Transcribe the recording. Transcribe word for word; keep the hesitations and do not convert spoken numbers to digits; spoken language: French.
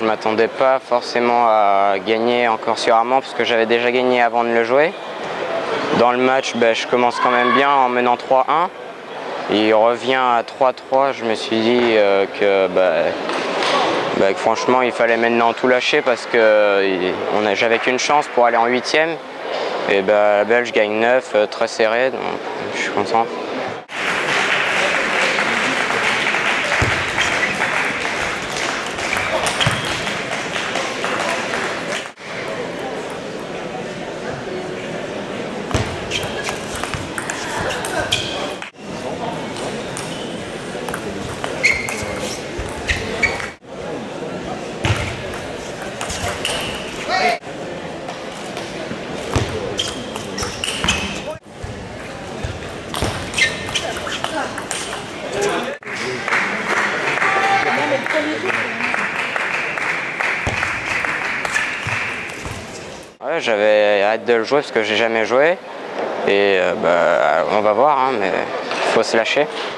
m'attendais pas forcément à gagner encore sur Armand parce que j'avais déjà gagné avant de le jouer. Dans le match, ben, je commence quand même bien en menant trois un. Il revient à trois trois. Je me suis dit euh, que, ben, ben, que franchement il fallait maintenant tout lâcher parce que j'avais qu'une chance pour aller en huitième. Et ben, la Belge gagne neuf, euh, très serré, donc je suis content. Ouais, j'avais hâte de le jouer parce que j'ai jamais joué et euh, bah, on va voir, hein, mais il faut se lâcher.